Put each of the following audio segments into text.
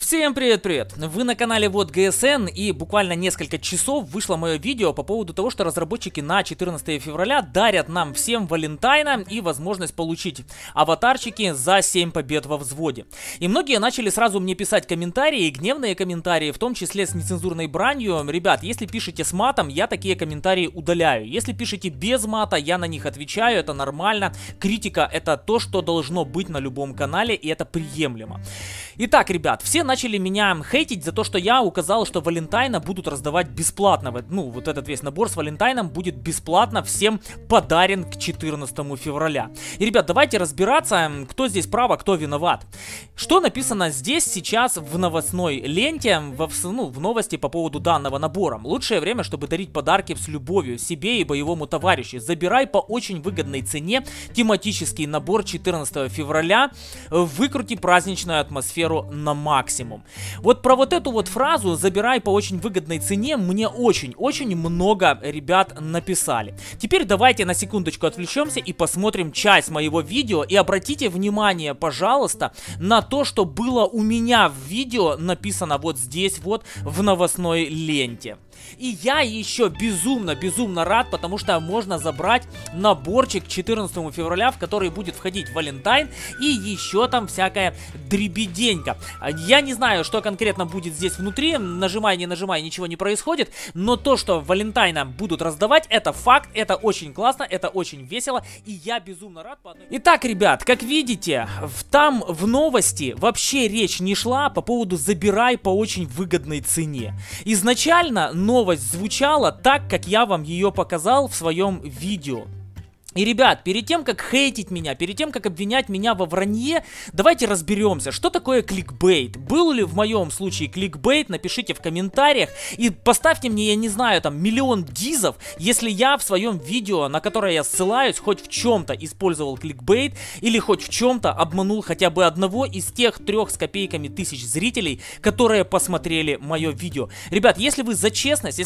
Всем привет-привет! Вы на канале Вот ГСН, и буквально несколько часов вышло мое видео по поводу того, что разработчики на 14 февраля дарят нам всем Валентайна и возможность получить аватарчики за 7 побед во взводе. И многие начали сразу мне писать комментарии, гневные комментарии, в том числе с нецензурной бранью. Ребят, если пишете с матом, я такие комментарии удаляю. Если пишете без мата, я на них отвечаю, это нормально. Критика — это то, что должно быть на любом канале, и это приемлемо. Итак, ребят, все начали меня хейтить за то, что я указал, что Валентайна будут раздавать бесплатно. Ну, вот этот весь набор с Валентайном будет бесплатно всем подарен к 14 февраля. И, ребят, давайте разбираться, кто здесь прав, а кто виноват. Что написано здесь сейчас в новостной ленте, в новости по поводу данного набора. Лучшее время, чтобы дарить подарки с любовью себе и боевому товарищу. Забирай по очень выгодной цене тематический набор 14 февраля. Выкрути праздничную атмосферу на максимум. Вот про вот эту вот фразу «забирай по очень выгодной цене» мне очень много ребят написали. Теперь давайте на секундочку отвлечемся и посмотрим часть моего видео. И обратите внимание, пожалуйста, на то, что было у меня в видео написано вот здесь вот в новостной ленте. И я еще безумно рад, потому что можно забрать наборчик 14 февраля, в который будет входить Валентайн и еще там всякая дребеденька. Я не знаю, что конкретно будет здесь внутри, нажимай, не нажимай, ничего не происходит, но то, что Валентайна будут раздавать, это факт, это очень классно, это очень весело, и я безумно рад. Итак, ребят, как видите, там в новости вообще речь не шла по поводу «забирай по очень выгодной цене». Изначально новость звучала так, как я вам ее показал в своем видео. И, ребят, перед тем, как хейтить меня, перед тем, как обвинять меня во вранье, давайте разберемся, что такое кликбейт. Был ли в моем случае кликбейт, напишите в комментариях и поставьте мне, я не знаю, там, миллион дизов, если я в своем видео, на которое я ссылаюсь, хоть в чем-то использовал кликбейт или хоть в чем-то обманул хотя бы одного из тех 3 с копейками тысяч зрителей, которые посмотрели мое видео. Ребят, если вы за честность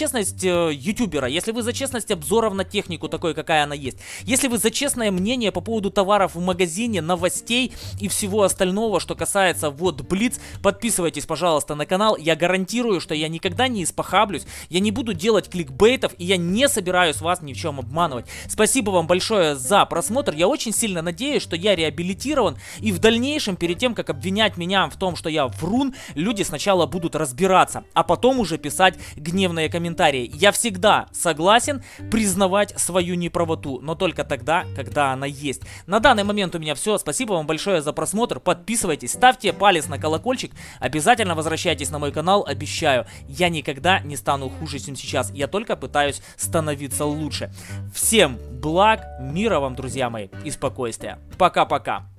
ютубера, если вы за честность обзоров на технику такой, какая она есть, если вы за честное мнение по поводу товаров в магазине, новостей и всего остального, что касается вот Блиц, подписывайтесь, пожалуйста, на канал. Я гарантирую, что я никогда не испохаблюсь, я не буду делать кликбейтов, и я не собираюсь вас ни в чем обманывать. Спасибо вам большое за просмотр. Я очень сильно надеюсь, что я реабилитирован, и в дальнейшем, перед тем, как обвинять меня в том, что я врун, люди сначала будут разбираться, а потом уже писать гневные комментарии. Я всегда согласен признавать свою неправоту, но только тогда, когда она есть. На данный момент у меня все. Спасибо вам большое за просмотр. Подписывайтесь, ставьте палец на колокольчик. Обязательно возвращайтесь на мой канал, обещаю. Я никогда не стану хуже, чем сейчас. Я только пытаюсь становиться лучше. Всем благ, мира вам, друзья мои, и спокойствия. Пока-пока.